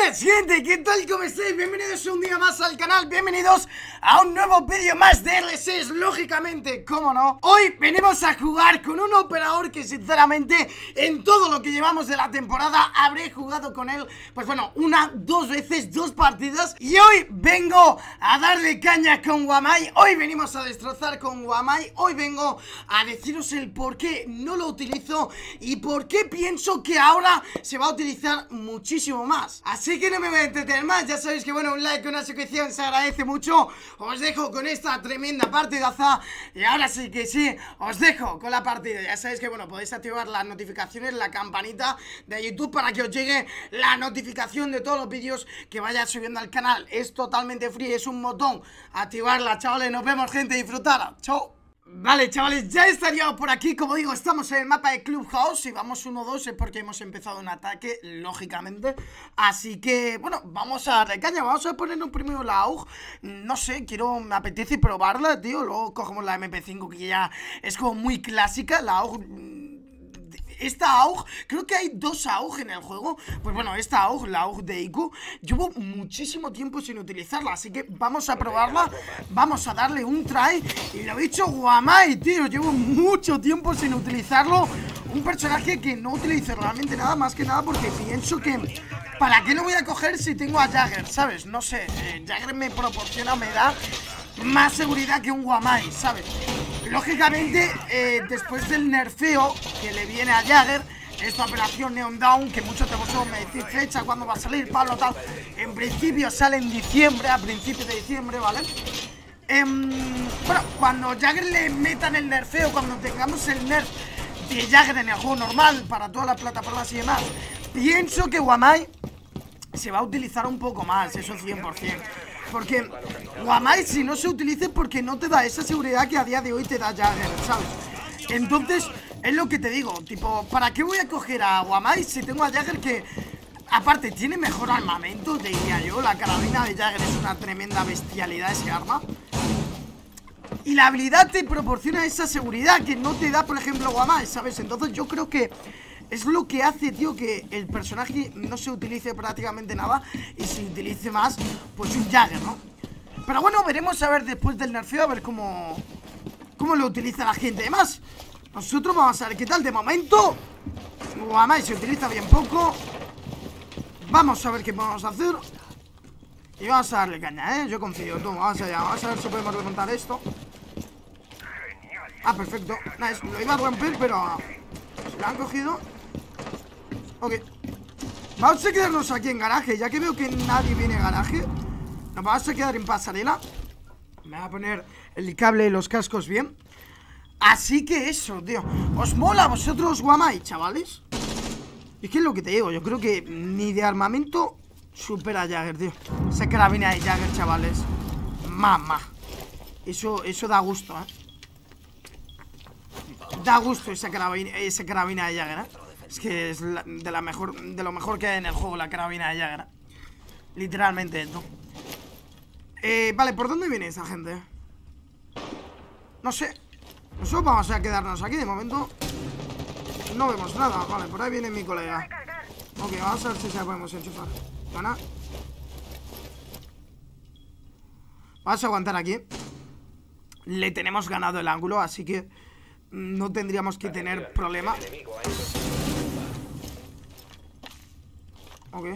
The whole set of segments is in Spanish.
Buenas gente, ¿qué tal? ¿Cómo estáis? Bienvenidos un día más al canal, bienvenidos a un nuevo vídeo más de RSS, lógicamente, ¿cómo no? Hoy venimos a jugar con un operador que sinceramente en todo lo que llevamos de la temporada habré jugado con él, pues bueno, dos veces, dos partidas. Y hoy vengo a darle caña con Wamai, hoy venimos a destrozar con Wamai, hoy vengo a deciros el por qué no lo utilizo y por qué pienso que ahora se va a utilizar muchísimo más. Así que no me voy a entretener más, ya sabéis que bueno, un like, una suscripción se agradece mucho. Os dejo con esta tremenda partidaza y ahora sí que sí, os dejo con la partida. Ya sabéis que bueno, podéis activar las notificaciones, la campanita de YouTube para que os llegue la notificación de todos los vídeos que vaya subiendo al canal. Es totalmente free, es un botón, activarla, chavales. Nos vemos, gente, disfrutar, chao. Vale, chavales, ya estaríamos por aquí. Como digo, estamos en el mapa de Clubhouse y vamos 1-2, es porque hemos empezado un ataque, lógicamente. Así que, bueno, vamos a darle caña. Vamos a ponernos primero la AUG. No sé, me apetece probarla, tío. Luego cogemos la MP5, que ya es como muy clásica. La AUG... Esta AUG, creo que hay dos AUG en el juego. Pues bueno, esta AUG, la AUG de IQ, llevo muchísimo tiempo sin utilizarla, así que vamos a probarla. Vamos a darle un try. Y lo he dicho, Wamai, tío, llevo mucho tiempo sin utilizarlo. Un personaje que no utilizo realmente nada, más que nada porque pienso que ¿para qué lo voy a coger si tengo a Jagger? ¿Sabes? No sé, Jagger me proporciona, me da más seguridad que un Wamai, ¿sabes? Lógicamente, después del nerfeo que le viene a Jagger, esta operación Neon Down, que muchos de vosotros me decís fecha, cuándo va a salir, Pablo, tal. En principio sale en diciembre, a principios de diciembre, ¿vale? Bueno, cuando Jagger le metan el nerfeo, cuando tengamos el nerf de Jagger en el juego normal, para todas las plataformas y demás, pienso que Wamai se va a utilizar un poco más, eso 100%. Porque Wamai, si no se utilice, porque no te da esa seguridad que a día de hoy te da Jagger, ¿sabes? Entonces, es lo que te digo, tipo, ¿para qué voy a coger a Wamai si tengo a Jagger que, aparte, tiene mejor armamento, te diría yo? La carabina de Jagger es una tremenda bestialidad, ese arma. Y la habilidad te proporciona esa seguridad que no te da, por ejemplo, Wamai, ¿sabes? Entonces yo creo que es lo que hace, tío, que el personaje no se utilice prácticamente nada y se utilice más, pues un Jagger, ¿no? Pero bueno, veremos a ver después del nerfeo, a ver cómo lo utiliza la gente. Además, nosotros vamos a ver qué tal. De momento, Wamai se utiliza bien poco. Vamos a ver qué podemos hacer. Y vamos a darle caña, yo confío, tú, vamos allá. Vamos a ver si podemos remontar esto. Ah, perfecto, nice. Lo iba a romper, pero se lo han cogido. Ok. Vamos a quedarnos aquí en garaje. Ya que veo que nadie viene a garaje, nos vamos a quedar en pasarela. Me voy a poner el cable y los cascos bien. Así que eso, tío. ¿Os mola a vosotros Wamai, chavales? Es que es lo que te digo. Yo creo que ni de armamento supera a Jagger, tío. Esa carabina de Jagger, chavales. Mamá. Eso da gusto, Da gusto esa carabina de Jagger, Es que es de lo mejor que hay en el juego, la carabina de Jagger, literalmente esto. Vale, ¿por dónde viene esa gente? No sé. Nosotros vamos a quedarnos aquí de momento. No vemos nada. Vale, por ahí viene mi colega. Ok, vamos a ver si se la podemos enchufar. Gana. Vamos a aguantar aquí. Le tenemos ganado el ángulo, así que no tendríamos que tener problema. Ok.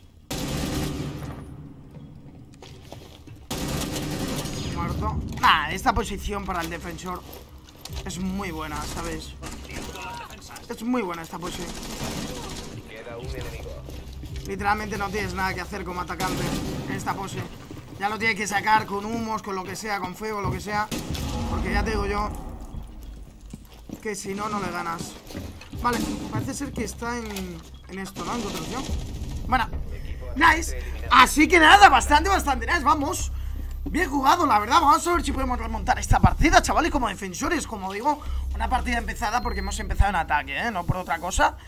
Muerto. Nah, esta posición para el defensor es muy buena, ¿sabes? Es muy buena esta posición. Literalmente no tienes nada que hacer como atacante en esta pose. Ya lo tienes que sacar con humos, con lo que sea, con fuego, lo que sea. Porque ya te digo yo que si no, no le ganas. Vale, parece ser que está en esto, ¿no? En construcción. Bueno, nice. Así que nada, bastante nice, vamos. Bien jugado, la verdad. Vamos a ver si podemos remontar esta partida, chavales, como defensores. Como digo, una partida empezada porque hemos empezado en ataque, no por otra cosa.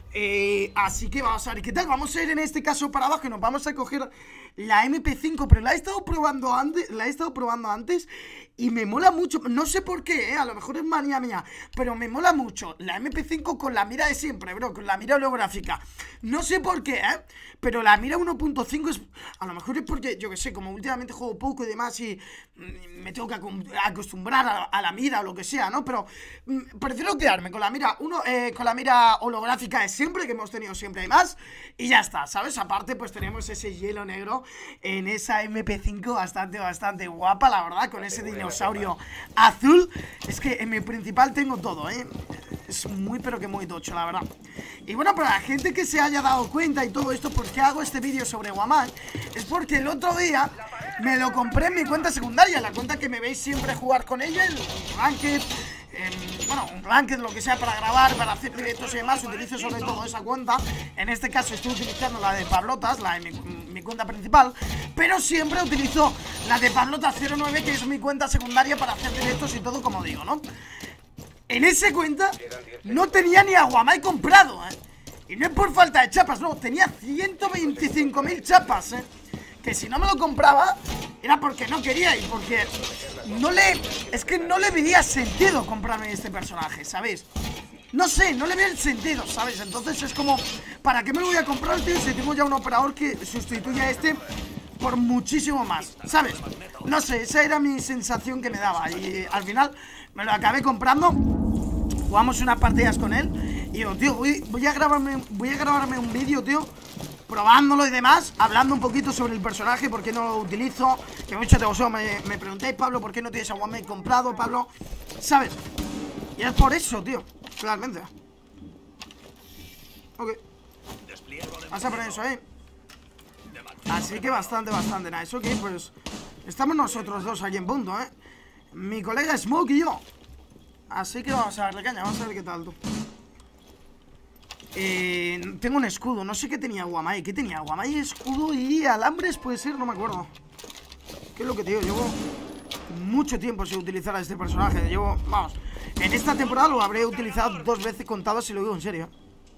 Así que vamos a ver qué tal. Vamos a ir en este caso para abajo y nos vamos a coger la MP5, pero la he estado probando antes y me mola mucho. No sé por qué, a lo mejor es manía mía, pero me mola mucho la MP5 con la mira de siempre, bro, con la mira holográfica. No sé por qué, pero la mira 1.5 es... A lo mejor es porque, yo que sé, como últimamente juego poco y demás y me tengo que acostumbrar a la mira o lo que sea, ¿no? Pero prefiero quedarme con la mira con la mira holográfica de siempre, que hemos tenido siempre y más, y ya está, ¿sabes? Aparte, pues tenemos ese hielo negro en esa MP5 bastante guapa, la verdad, con ese dinosaurio azul. Es que en mi principal tengo todo, es muy pero que muy tocho, la verdad. Y bueno, para la gente que se haya dado cuenta y todo esto, ¿por qué hago este vídeo sobre Guamai? Es porque el otro día me lo compré en mi cuenta secundaria, la cuenta que me veis siempre jugar con ella, el Ranked, bueno, un Ranked, lo que sea, para grabar, para hacer directos y demás. Utilizo sobre todo esa cuenta. En este caso estoy utilizando la de Pablotas, la de mi cuenta principal, pero siempre utilizo la de Pablotas09, que es mi cuenta secundaria para hacer directos y todo, como digo, ¿no? En esa cuenta no tenía ni a Guamai comprado, y no es por falta de chapas, no, tenía 125.000 chapas, que si no me lo compraba era porque no quería y porque es que no le veía sentido comprarme este personaje, ¿sabéis? No sé, no le veo el sentido, ¿sabes? Entonces es como, ¿para qué me lo voy a comprar, tío, si tengo ya un operador que sustituya a este por muchísimo más, ¿sabes? No sé, esa era mi sensación que me daba. Y al final me lo acabé comprando. Jugamos unas partidas con él. Y digo, tío, voy a grabarme un vídeo, tío, probándolo y demás, hablando un poquito sobre el personaje, por qué no lo utilizo. Que muchos de vosotros me preguntáis, Pablo, ¿por qué no tienes a Guamai comprado, Pablo? ¿Sabes? Y es por eso, tío, realmente. Ok. Vas a poner eso ahí. Así que bastante nice. Ok, pues estamos nosotros dos aquí en punto, mi colega Smoke y yo. Así que vamos a darle caña, vamos a ver qué tal, tú. Tengo un escudo, no sé qué tenía Guamai. ¿Qué tenía? Guamai, escudo y alambres, puede ser, no me acuerdo. ¿Qué es lo que te digo? Llevo mucho tiempo sin utilizar a este personaje. Llevo, vamos, en esta temporada lo habré utilizado 2 veces contadas, si lo digo en serio.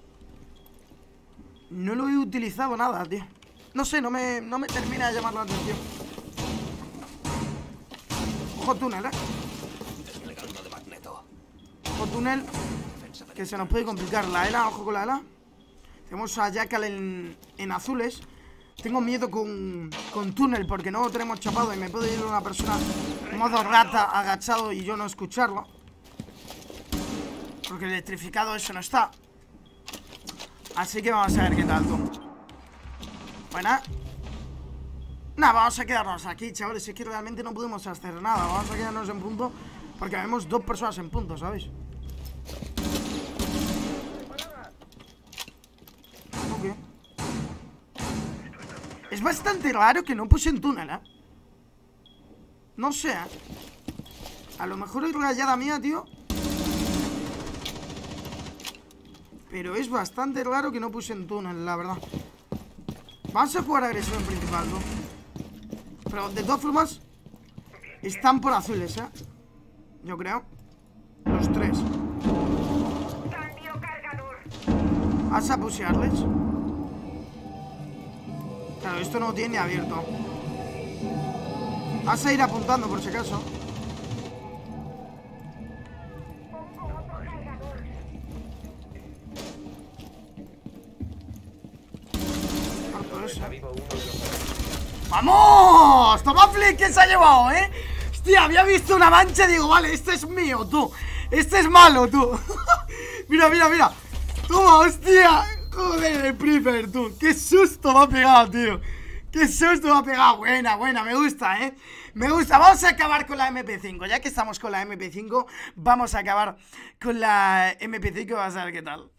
No lo he utilizado nada, tío. No sé, no me termina de llamar la atención. Ojo túnel, Ojo túnel, que se nos puede complicar. La ELA, ojo con la ELA. Tenemos a Jackal en azules. Tengo miedo con túnel porque no lo tenemos chapado y me puede ir una persona en modo rata agachado y yo no escucharlo. Porque electrificado eso no está. Así que vamos a ver qué tal, tú. Buena. Nada, vamos a quedarnos aquí, chavales. Es que realmente no podemos hacer nada. Vamos a quedarnos en punto porque vemos 2 personas en punto, ¿sabéis? Ok. Es bastante raro que no puse en túnel, no sé, a lo mejor es rayada mía, tío, pero es bastante raro que no puse en túnel, la verdad. Vamos a jugar agresivo en principal, ¿no? Pero de todas formas están por azules, yo creo. Los 3. Vas a pushearles. Claro, esto no lo tiene ni abierto. Vas a ir apuntando por si acaso. ¡Vamos! ¡Toma flick que se ha llevado, Hostia, había visto una mancha y digo, vale, este es mío, tú. Este es malo, tú. Mira. Toma, hostia. Joder, el Prepper, tú. Qué susto me ha pegado, tío. Qué susto me ha pegado. Buena, me gusta, me gusta. Vamos a acabar con la MP5. Ya que estamos con la MP5, vamos a acabar con la MP5. Vamos a ver qué tal.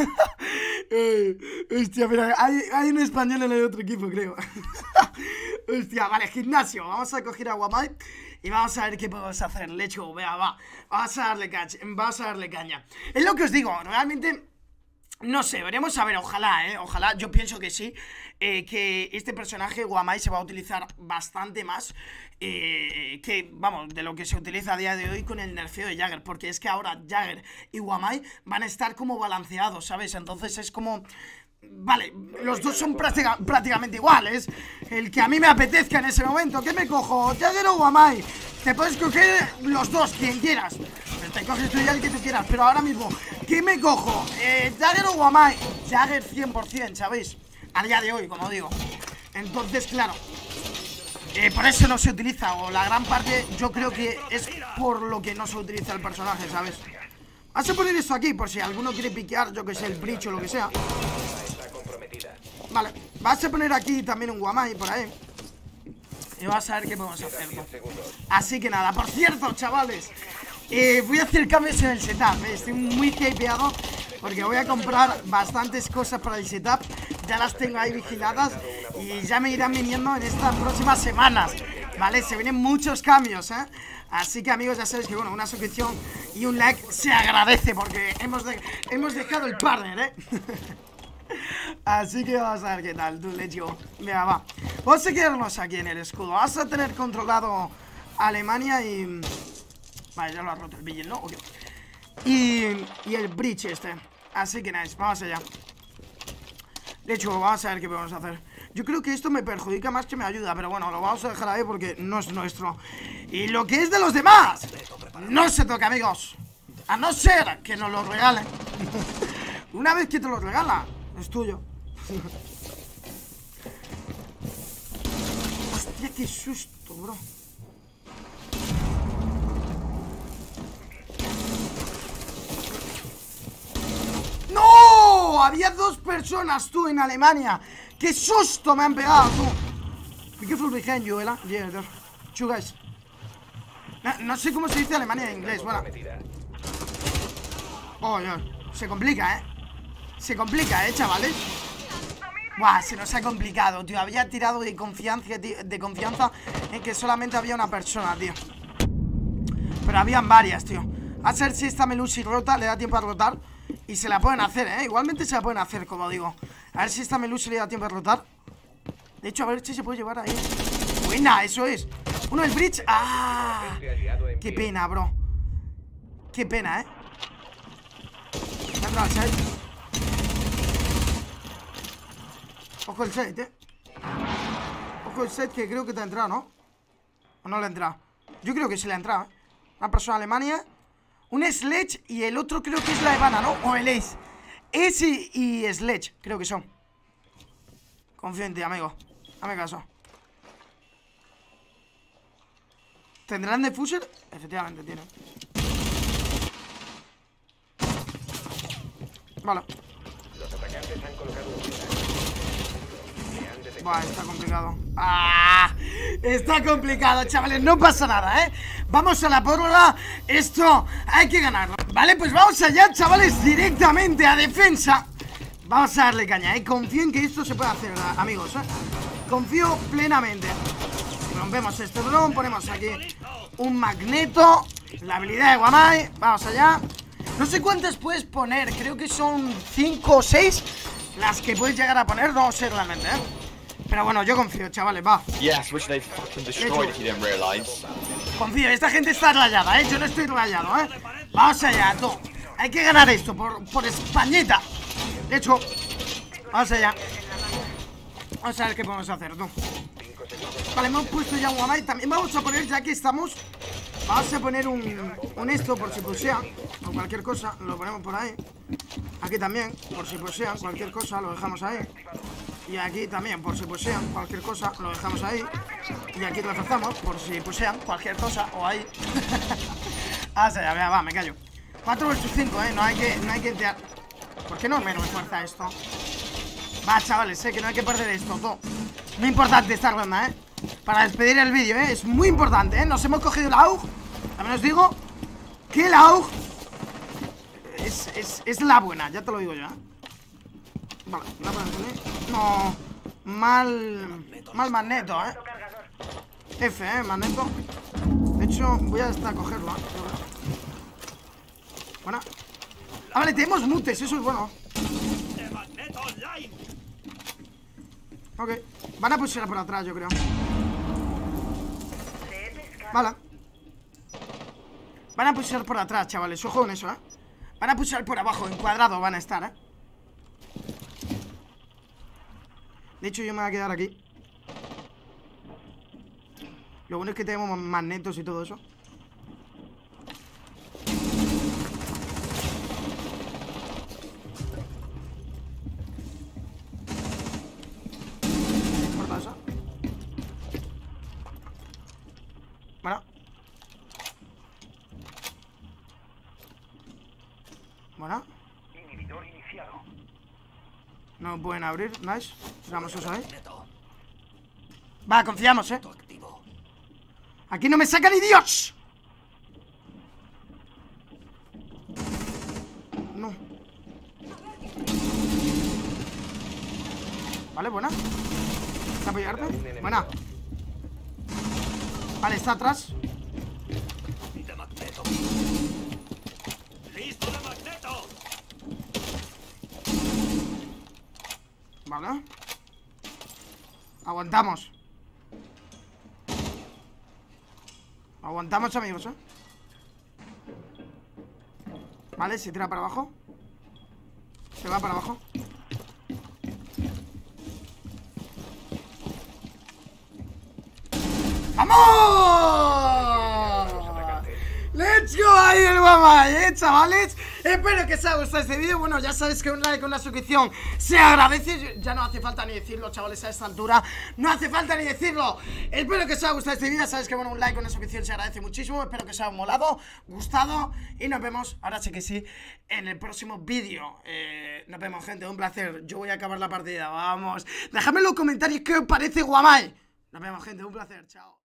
Hostia, mira, hay un español en el otro equipo, creo. Hostia, vale, gimnasio. Vamos a coger a Guamai y vamos a ver qué podemos hacer. Let's go, vea, va. Vamos a darle caña. Es lo que os digo, realmente No sé, veremos a ver, ojalá, ojalá, yo pienso que sí, que este personaje Wamai se va a utilizar bastante más que, vamos, de lo que se utiliza a día de hoy con el nerfeo de Jagger, porque es que ahora Jagger y Wamai van a estar como balanceados, ¿sabes? Entonces es como... Vale, los dos son prácticamente iguales. El que a mí me apetezca en ese momento. ¿Qué me cojo? ¿Jagger o Wamai? Te puedes coger los dos, quien quieras. Te coges tú ya el que tú quieras. Pero ahora mismo, ¿qué me cojo? ¿Jagger o Wamai? Jagger 100%, ¿sabéis? A día de hoy, como digo. Entonces, claro, por eso no se utiliza. O la gran parte, yo creo que es por lo que no se utiliza el personaje, ¿sabes? Vamos a poner esto aquí, por si alguno quiere piquear, yo que sé, el bridge o lo que sea. Vale, vas a poner aquí también un Wamai por ahí. Y vas a ver qué podemos hacer, ¿no? Así que nada, por cierto, chavales, voy a hacer cambios en el setup, estoy muy hypeado porque voy a comprar bastantes cosas para el setup. Ya las tengo ahí vigiladas y ya me irán viniendo en estas próximas semanas. Vale, se vienen muchos cambios, Así que amigos, ya sabéis que bueno, una suscripción y un like se agradece porque hemos dejado el partner, Así que vamos a ver qué tal, tú, let's go. Venga, va. Vamos a quedarnos aquí en el escudo. Vamos a tener controlado Alemania y... Vale, ya lo ha roto el Vigil, ¿no? Okay. Y el bridge este. Así que nice, vamos allá. De hecho, vamos a ver qué podemos hacer. Yo creo que esto me perjudica más que me ayuda, pero bueno, lo vamos a dejar ahí porque no es nuestro. Y lo que es de los demás no se toca, amigos. A no ser que nos lo regalen. Una vez que te lo regala, es tuyo. Hostia, qué susto, bro. ¡No! Había dos personas, tú, en Alemania. ¡Qué susto me han pegado, tú! Be careful behind you, ¿eh? Yeah, there. Two guys. No sé cómo se dice Alemania en inglés, bueno. Oh, yeah. Se complica, Se complica, chavales. Buah, se nos ha complicado, tío. Había tirado de confianza en que solamente había una persona, tío. Pero habían varias, tío. A ver si esta Melusi rota, le da tiempo a rotar. Y se la pueden hacer, igualmente se la pueden hacer, como digo. A ver si esta Melusi le da tiempo a rotar. De hecho, a ver si se puede llevar ahí. Buena, eso es. Uno del bridge. ¡Ah! Qué pena, bro. Qué pena, Me ha entrado el set. Ojo el set, Ojo el set, que creo que te ha entrado, ¿no? ¿O no le ha entrado? Yo creo que sí le ha entrado, Una persona de Alemania. Un Sledge y el otro creo que es la Evana, ¿no? O el Ace. Ace y Sledge, creo que son. Confío en ti, amigo. Dame caso. ¿Tendrán defuser? Efectivamente tienen. Vale. Los atacantes han colocado un... Buah, está complicado. ¡Ah! Está complicado, chavales, no pasa nada, Vamos a la pólvora. Esto hay que ganarlo. Vale, pues vamos allá, chavales, directamente a defensa. Vamos a darle caña, Confío en que esto se puede hacer, amigos, Confío plenamente. Rompemos este dron, ponemos aquí un magneto. La habilidad de Wamai. Vamos allá. No sé cuántas puedes poner, creo que son 5 o 6 las que puedes llegar a poner, no sé realmente, Pero bueno, yo confío, chavales, va. Yes, which they fucking destroyed if you didn't realize. Confío, esta gente está rayada, Yo no estoy rayado, Vamos allá, tú. Hay que ganar esto por Españita. De hecho, vamos allá. Vamos a ver qué podemos hacer, tú. Vale, hemos puesto ya un Wamai. También vamos a poner, ya que estamos, vamos a poner un esto por si pusean o cualquier cosa, lo ponemos por ahí. Aquí también, por si pusean cualquier cosa, lo dejamos ahí. Y aquí también, por si pusean cualquier cosa, lo dejamos ahí. Y aquí lo reforzamos, por si pusean cualquier cosa, o ahí. Vamos allá, va, me callo. 4 vs 5, no hay que entrar. ¿Por qué no menos fuerza esto? Va, chavales, sé que no hay que perder esto, todo. Muy importante esta ronda, para despedir el vídeo, es muy importante, Nos hemos cogido el AUG. También os digo que el AUG es la buena, ya te lo digo yo, Vale, no, mal magneto, F, magneto. De hecho, voy a hasta cogerlo, Bueno. Ah, vale, tenemos mutes, eso es bueno. Ok, van a pushear por atrás, yo creo. Vale. Van a pushear por atrás, chavales, ojo con eso, Van a pushear por abajo, en cuadrado van a estar, De hecho, yo me voy a quedar aquí. Lo bueno es que tenemos magnetos y todo eso. Corta eso. Bueno. Bueno. Inhibidor iniciado. No pueden abrir, nice. Damos eso ahí. Va, confiamos, Aquí no me saca ni Dios. No. Vale, buena. ¿Está apoyarte? Buena. Vale, está atrás. Vale. Aguantamos. Aguantamos, amigos, Vale, se tira para abajo. Se va para abajo. ¡Vamos! ¡Let's go! Ahí el Guamay, chavales. Espero que os haya gustado este vídeo. Bueno, ya sabéis que un like, una suscripción se agradece. Ya no hace falta ni decirlo, chavales, a esta altura. No hace falta ni decirlo. Espero que os haya gustado este vídeo. Sabéis que, bueno, un like, una suscripción se agradece muchísimo. Espero que os haya molado, gustado. Y nos vemos, ahora sí que sí, en el próximo vídeo. Nos vemos, gente, un placer. Yo voy a acabar la partida, vamos. Dejadme en los comentarios qué os parece Guamay. Nos vemos, gente, un placer, chao.